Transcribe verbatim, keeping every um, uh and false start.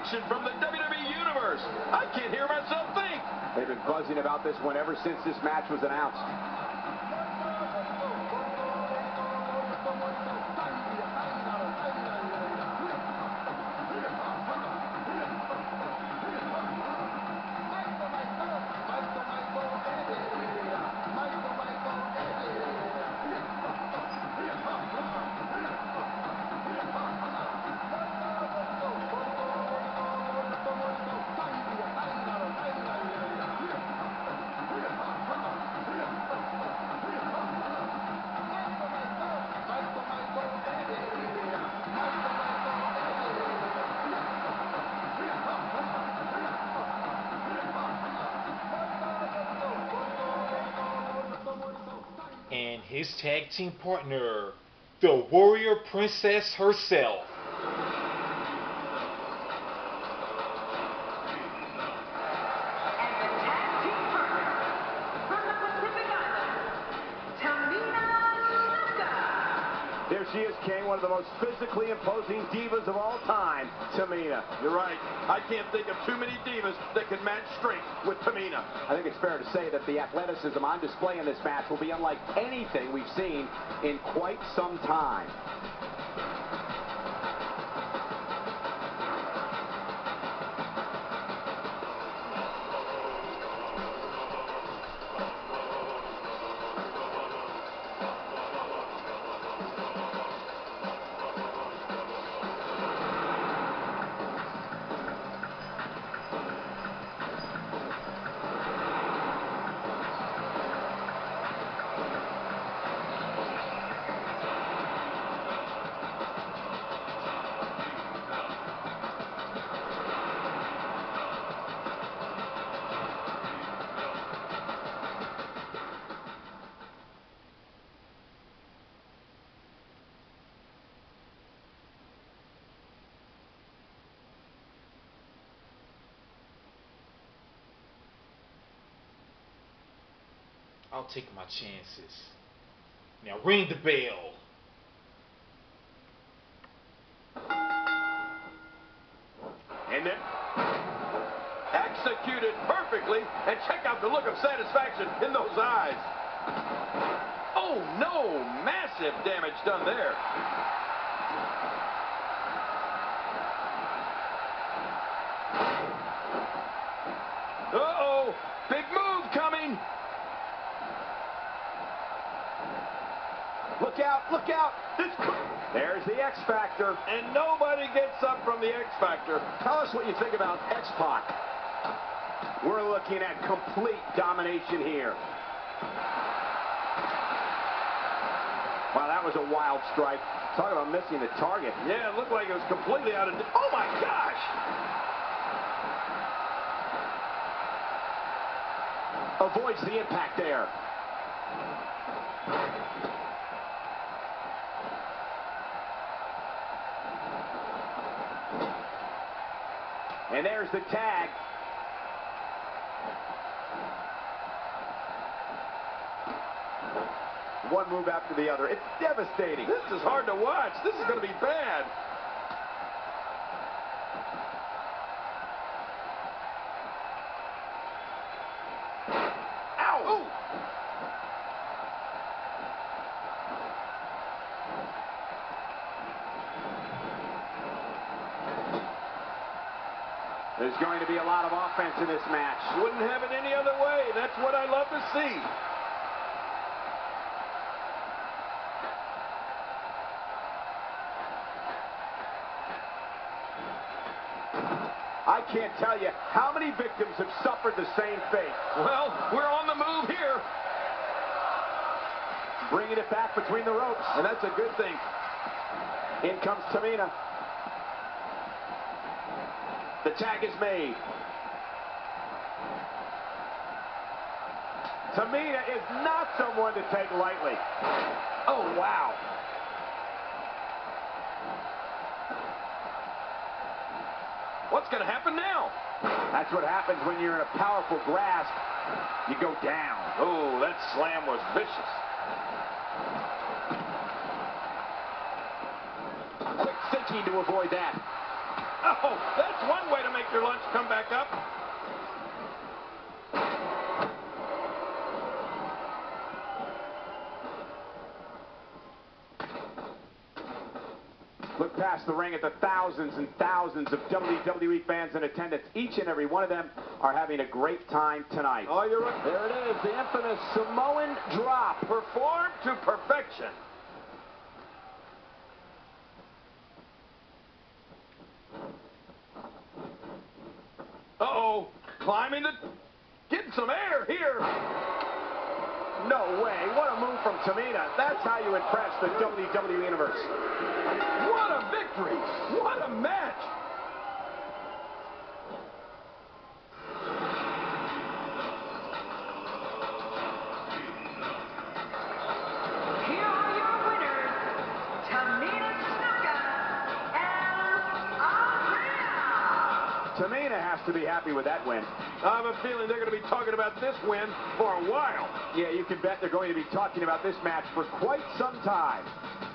reaction from the W W E Universe. I can't hear myself think. They've been buzzing about this one ever since this match was announced. And his tag team partner, the Warrior Princess herself. There she is, King, one of the most physically imposing divas of all time, Tamina. You're right. I can't think of too many divas that can match strength with Tamina. I think it's fair to say that the athleticism on display in this match will be unlike anything we've seen in quite some time. I'll take my chances. Now ring the bell. And then executed perfectly, and check out the look of satisfaction in those eyes. Oh no, massive damage done there. Uh-oh, big move coming. Look out, look out. This There's the X Factor. And nobody gets up from the X Factor. Tell us what you think about X-Pac. We're looking at complete domination here. Wow, that was a wild strike. Talk about missing the target. Yeah, it looked like it was completely out of... Oh, my gosh! Avoids the impact there. And there's the tag. One move after the other. It's devastating. This is hard to watch. This is going to be bad. Ow! Ooh. There's going to be a lot of offense in this match. Wouldn't have it any other way. That's what I love to see. I can't tell you how many victims have suffered the same fate. Well, we're on the move here. Bringing it back between the ropes. And that's a good thing. In comes Tamina. The tag is made. Tamina is not someone to take lightly. Oh, wow. What's going to happen now? That's what happens when you're in a powerful grasp. You go down. Oh, that slam was vicious. Quick thinking to avoid that. Oh, that's one way to make your lunch come back up. Look past the ring at the thousands and thousands of W W E fans in attendance. Each and every one of them are having a great time tonight. Oh, you're right. There it is, the infamous Samoan drop, performed to perfection. Uh-oh, climbing the... getting some air here. No way. What a move from Tamina. That's how you impress the W W E Universe. What a victory. What a match. Here are your winners, Tamina Snuka and Aaliyah. Tamina has to be happy with that win. I have a feeling they're going to be talking about this win for a while. Yeah, you can bet they're going to be talking about this match for quite some time.